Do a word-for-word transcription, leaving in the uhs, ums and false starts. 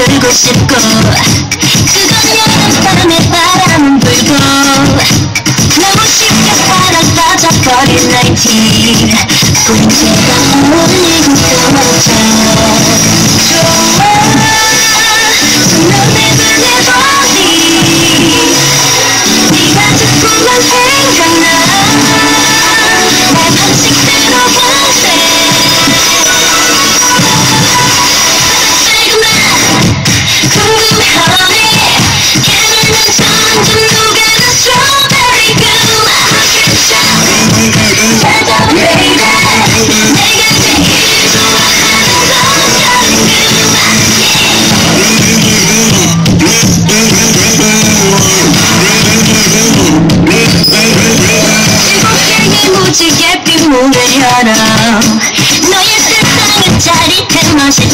들고 싶고 뜨거운 여름밤에 바람은 불고 너무 쉽게 사랑 빠져버린 나인틴 본체가 어울리고 도망쳐 좋아 넌 never never leave 네가 자꾸만 생각나 내 방식대로 보세 무지개 빗물을 열어 너의 세상은 짜릿한 맛이